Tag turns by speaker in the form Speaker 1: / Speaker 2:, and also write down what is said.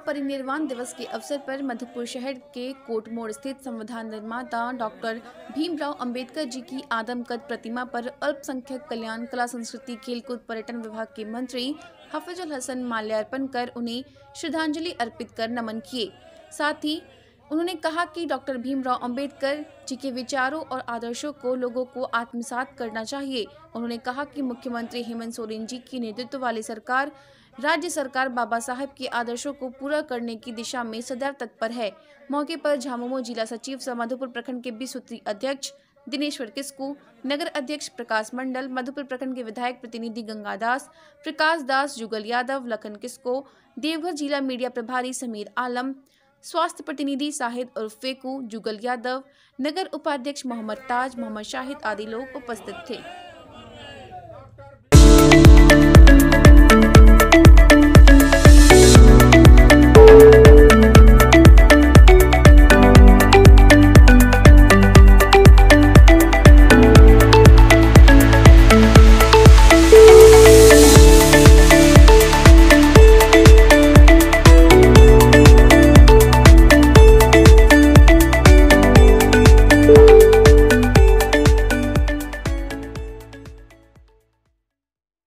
Speaker 1: महापरिनिर्वाण दिवस के अवसर पर मधुपुर शहर के कोट मोड़ स्थित संविधान निर्माता डॉक्टर भीमराव अंबेडकर जी की आदमकद प्रतिमा पर अल्पसंख्यक कल्याण, कला, संस्कृति, खेलकूद, पर्यटन विभाग के मंत्री हफीजुल हसन माल्यार्पण कर उन्हें श्रद्धांजलि अर्पित कर नमन किए। साथ ही उन्होंने कहा कि डॉक्टर भीमराव अंबेडकर जी के विचारों और आदर्शों को लोगों को आत्मसात करना चाहिए। उन्होंने कहा कि मुख्यमंत्री हेमंत सोरेन जी की नेतृत्व वाली सरकार, राज्य सरकार बाबा साहब के आदर्शों को पूरा करने की दिशा में सदैव तत्पर है। मौके पर झामुमो जिला सचिव सह मधुपुर प्रखंड के 20 सूत्री अध्यक्ष दिनेश्वर किस्कू, नगर अध्यक्ष प्रकाश मंडल, मधुपुर प्रखंड के विधायक प्रतिनिधि गंगादास, प्रकाश दास, जुगल यादव, लखन किस्को, देवघर जिला मीडिया प्रभारी समीर आलम, स्वास्थ्य प्रतिनिधि शाहिद उर्फ फेकू, जुगल यादव, नगर उपाध्यक्ष मोहम्मद ताज, मोहम्मद शाहिद आदि लोग उपस्थित थे।